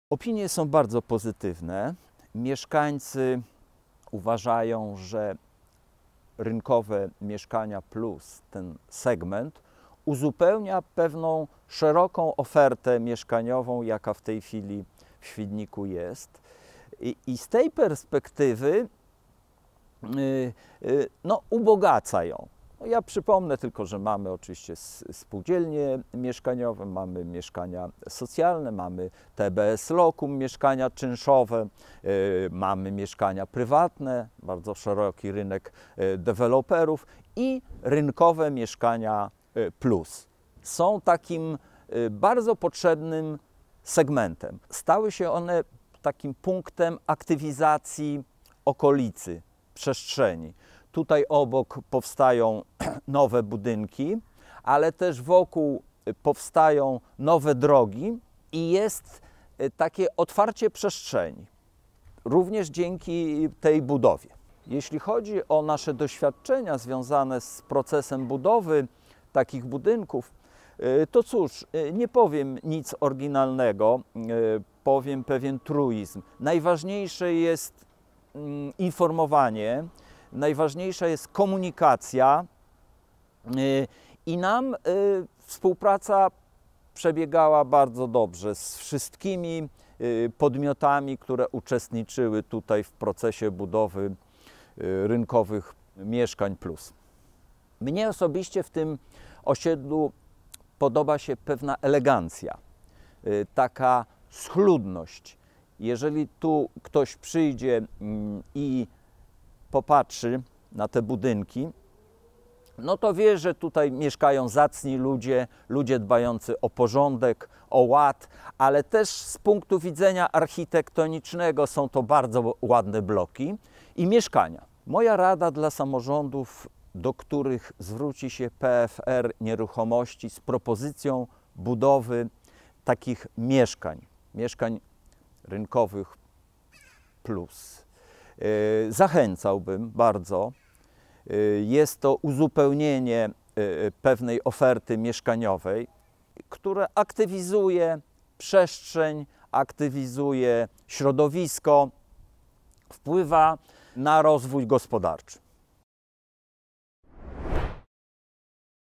Opinie są bardzo pozytywne. Mieszkańcy uważają, że rynkowe mieszkania plus, ten segment, uzupełnia pewną szeroką ofertę mieszkaniową, jaka w tej chwili w Świdniku jest. I z tej perspektywy ubogaca ją. Ja przypomnę tylko, że mamy oczywiście spółdzielnie mieszkaniowe, mamy mieszkania socjalne, mamy TBS Lokum, mieszkania czynszowe, mamy mieszkania prywatne, bardzo szeroki rynek deweloperów i rynkowe mieszkania plus. Są takim bardzo potrzebnym segmentem. Stały się one takim punktem aktywizacji okolicy, przestrzeni. Tutaj obok powstają nowe budynki, ale też wokół powstają nowe drogi i jest takie otwarcie przestrzeni, również dzięki tej budowie. Jeśli chodzi o nasze doświadczenia związane z procesem budowy takich budynków, to cóż, nie powiem nic oryginalnego, powiem pewien truizm. Najważniejsze jest informowanie, najważniejsza jest komunikacja i nam współpraca przebiegała bardzo dobrze z wszystkimi podmiotami, które uczestniczyły tutaj w procesie budowy rynkowych mieszkań plus. Mnie osobiście w tym osiedlu podoba się pewna elegancja, taka schludność. Jeżeli tu ktoś przyjdzie i popatrzy na te budynki, no to wie, że tutaj mieszkają zacni ludzie, ludzie dbający o porządek, o ład, ale też z punktu widzenia architektonicznego są to bardzo ładne bloki i mieszkania. Moja rada dla samorządów, do których zwróci się PFR Nieruchomości z propozycją budowy takich mieszkań rynkowych plus. Zachęcałbym bardzo. Jest to uzupełnienie pewnej oferty mieszkaniowej, które aktywizuje przestrzeń, aktywizuje środowisko, wpływa na rozwój gospodarczy.